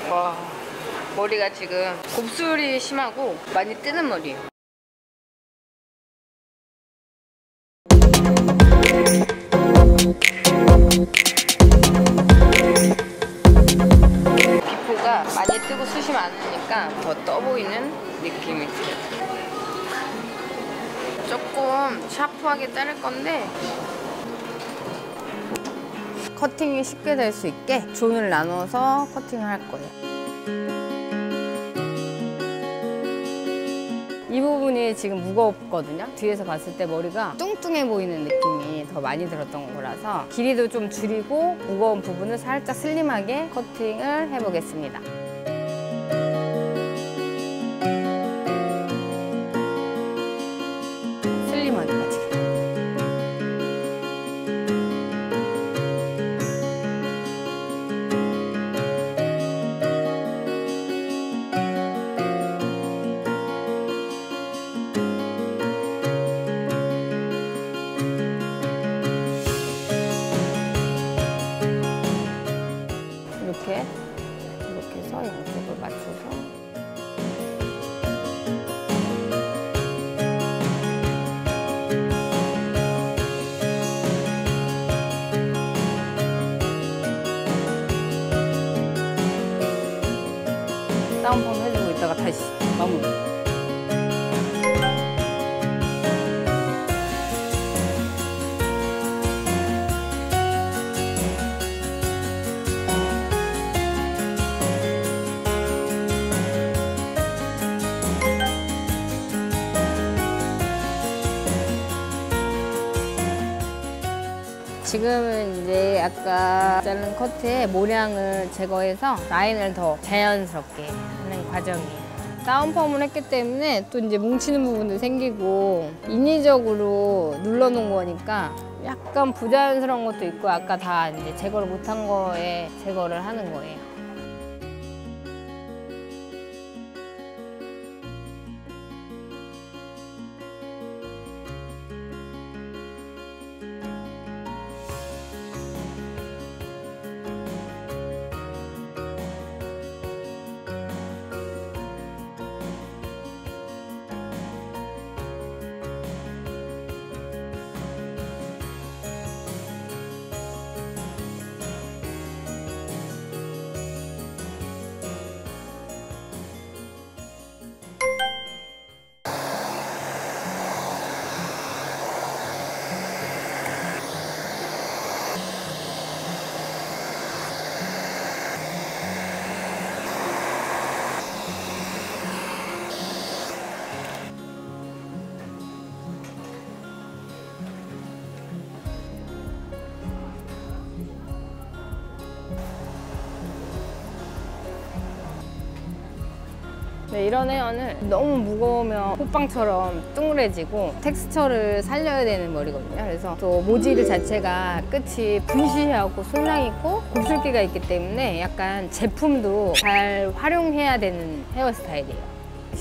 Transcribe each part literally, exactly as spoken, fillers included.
와, 머리가 지금 곱슬이 심하고 많이 뜨는 머리예요. 비포가 많이 뜨고 숱이 많으니까 더 떠 보이는 느낌이 들어요. 조금 샤프하게 자를 건데 커팅이 쉽게 될 수 있게 존을 나눠서 커팅을 할 거예요. 이 부분이 지금 무겁거든요. 뒤에서 봤을 때 머리가 뚱뚱해 보이는 느낌이 더 많이 들었던 거라서 길이도 좀 줄이고 무거운 부분을 살짝 슬림하게 커팅을 해보겠습니다. 슬림하게까지. 이렇게 이렇게 해서 양쪽을 맞춰서 다운펌 해주고 있다가 다시 마무리. 지금은 이제 아까 자른 커트의 모량을 제거해서 라인을 더 자연스럽게 하는 과정이에요. 다운펌을 했기 때문에 또 이제 뭉치는 부분도 생기고 인위적으로 눌러놓은 거니까 약간 부자연스러운 것도 있고 아까 다 이제 제거를 못한 거에 제거를 하는 거예요. 네, 이런 헤어는 너무 무거우면 호빵처럼 뚱그레지고 텍스처를 살려야 되는 머리거든요. 그래서 또 모질 자체가 끝이 분시하고 손상 있고 곱슬기가 있기 때문에 약간 제품도 잘 활용해야 되는 헤어스타일이에요.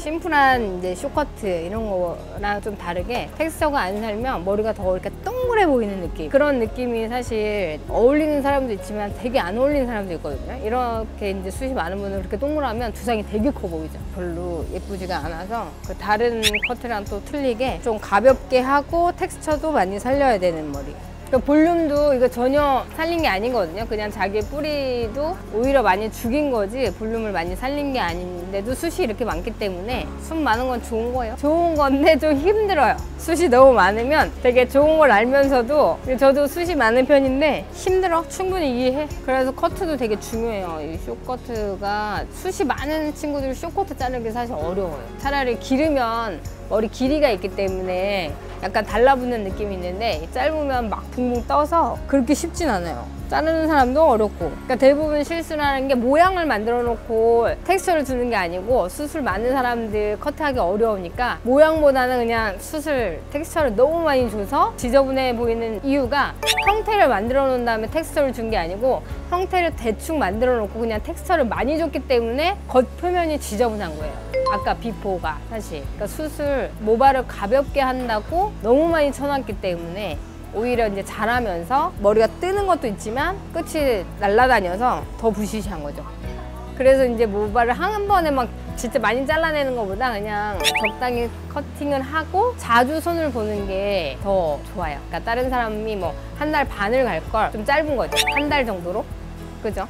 심플한 이제 숏커트 이런 거랑 좀 다르게 텍스처가 안 살면 머리가 더 이렇게 동그래 보이는 느낌, 그런 느낌이 사실 어울리는 사람도 있지만 되게 안 어울리는 사람도 있거든요. 이렇게 이제 숱이 많은 분은 그렇게 동그라면 두상이 되게 커 보이죠. 별로 예쁘지가 않아서 그 다른 커트랑 또 틀리게 좀 가볍게 하고 텍스처도 많이 살려야 되는 머리. 그 볼륨도 이거 전혀 살린 게 아니거든요. 그냥 자기 뿌리도 오히려 많이 죽인 거지 볼륨을 많이 살린 게 아닌데도 숱이 이렇게 많기 때문에 숱 많은 건 좋은 거예요. 좋은 건데 좀 힘들어요. 숱이 너무 많으면 되게 좋은 걸 알면서도 저도 숱이 많은 편인데 힘들어. 충분히 이해해. 그래서 커트도 되게 중요해요. 이 숏커트가 숱이 많은 친구들 숏커트 자르기 사실 어려워요. 차라리 기르면 머리 길이가 있기 때문에 약간 달라붙는 느낌이 있는데 짧으면 막 붕붕 떠서 그렇게 쉽진 않아요. 자르는 사람도 어렵고. 그러니까 대부분 실수를 하는 게 모양을 만들어 놓고 텍스처를 주는 게 아니고 숱을 많은 사람들 커트하기 어려우니까 모양보다는 그냥 숱을 텍스처를 너무 많이 줘서 지저분해 보이는 이유가 형태를 만들어 놓은 다음에 텍스처를 준 게 아니고 형태를 대충 만들어 놓고 그냥 텍스처를 많이 줬기 때문에 겉표면이 지저분한 거예요. 아까 비포가 사실 그러니까 숱을 모발을 가볍게 한다고 너무 많이 쳐놨기 때문에 오히려 이제 자라면서 머리가 뜨는 것도 있지만 끝이 날아다녀서 더 부시시한 거죠. 그래서 이제 모발을 한 번에 막 진짜 많이 잘라내는 것보다 그냥 적당히 커팅을 하고 자주 손을 보는 게 더 좋아요. 그러니까 다른 사람이 뭐 한 달 반을 갈 걸 좀 짧은 거죠. 한 달 정도로. 그죠?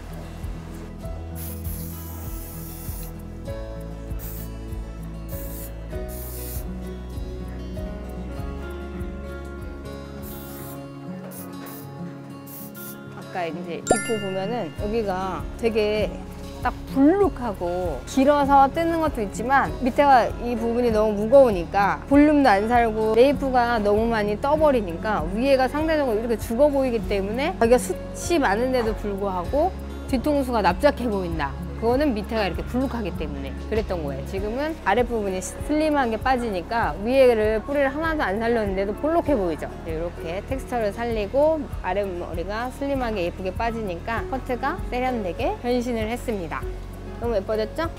아까 이제 비포 보면은 여기가 되게 딱 불룩하고 길어서 뜨는 것도 있지만 밑에가 이 부분이 너무 무거우니까 볼륨도 안 살고 메이크가 너무 많이 떠버리니까 위에가 상대적으로 이렇게 죽어 보이기 때문에 여기가 숱이 많은데도 불구하고 뒤통수가 납작해 보인다. 그거는 밑에가 이렇게 불룩하기 때문에 그랬던 거예요. 지금은 아랫부분이 슬림하게 빠지니까 위에를 뿌리를 하나도 안 살렸는데도 볼록해 보이죠. 이렇게 텍스처를 살리고 아랫머리가 슬림하게 예쁘게 빠지니까 커트가 세련되게 변신을 했습니다. 너무 예뻐졌죠?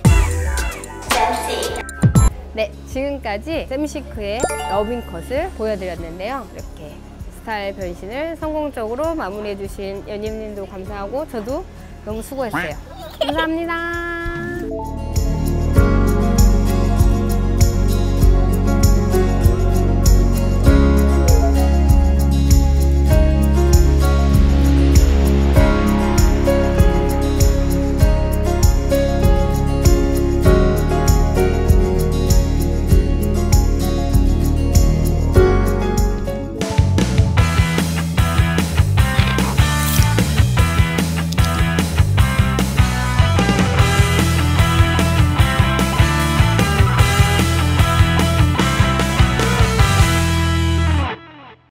네, 지금까지 샘시크의 러빙컷을 보여드렸는데요. 이렇게 스타일 변신을 성공적으로 마무리해주신 연임님도 감사하고 저도 너무 수고했어요. 감사합니다.